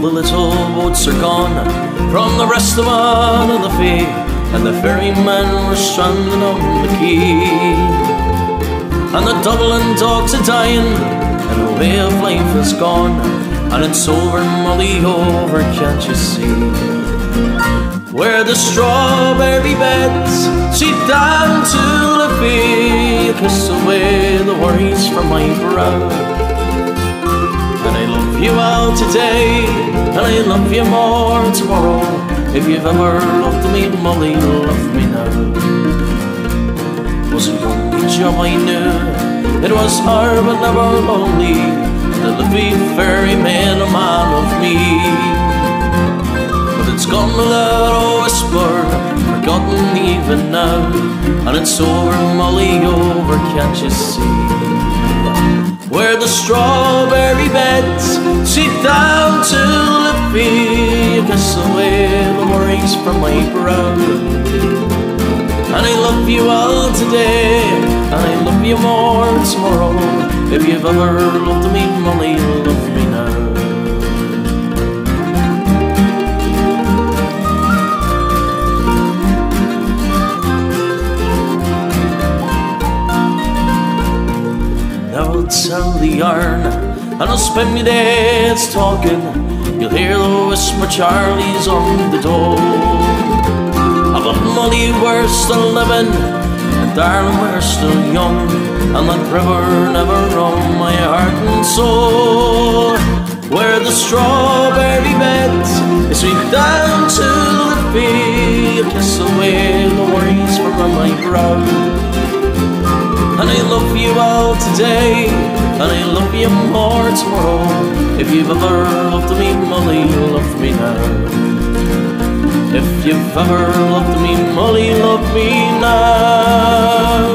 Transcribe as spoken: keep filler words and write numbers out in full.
the little boats are gone from the rest of on the Fee, and the ferrymen were stranded on the quay, and the Dublin dogs are dying, and the way of life is gone, and it's over, Molly, over, can't you see? Where the strawberry beds sit down to the Fee, you kiss away the worries from my brow. And I love you all today, and I love you more tomorrow. If you've ever loved me, Molly, love me now. Was a lonely job, I knew. It was hard but never lonely. The Liffey ferry made a man of me. But it's gone without a whisper, forgotten even now, and it's over, Molly, over, can't you see? Where the strawberry beds sit down to Liffey, you kiss away the worries from my brow. And I love you all today, and I love you more tomorrow. If you've ever loved me, Molly, love me now. Now I'll tell the yarn, and I'll spend my days talking. You'll hear the whisper, Charlie's on the door. But Molly, we're still living, and darling, we're still young, and that river never wrung my heart and soul. Where the strawberry beds is sweep down to the Fee, you kiss away the worries from my brow. And I love you all today, and I love you more tomorrow. If you've ever loved me, Molly, love me now. If you've ever loved me, Molly, love me now.